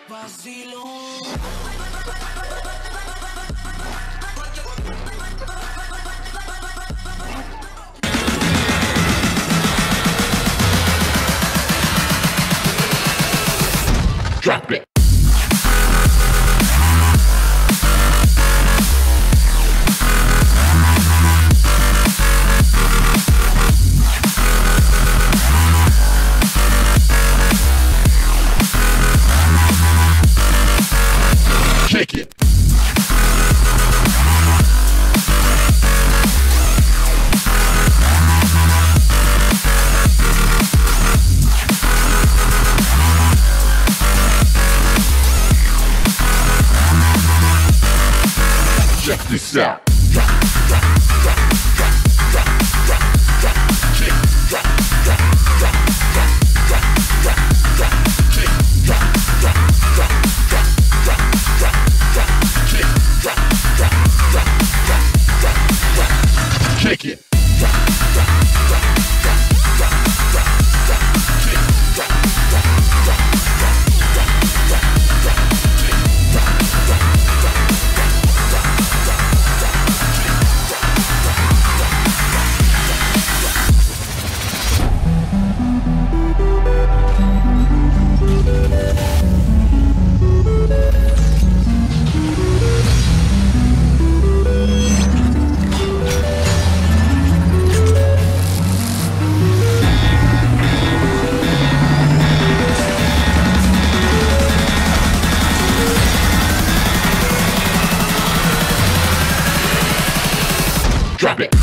Vacilón. Drop it. Shake it. Check this out. Drop, drop, drop, drop, drop, drop, drop, kick, drop, drop, drop, drop, drop, drop, drop, kick, drop, drop, drop, drop, drop, drop, drop, kick, drop, drop, drop, drop, drop, drop, shake it. Drop, drop, drop, drop, drop, drop, drop, kick, drop, drop, drop, drop, drop, drop, drop, kick, drop, drop, drop, drop it.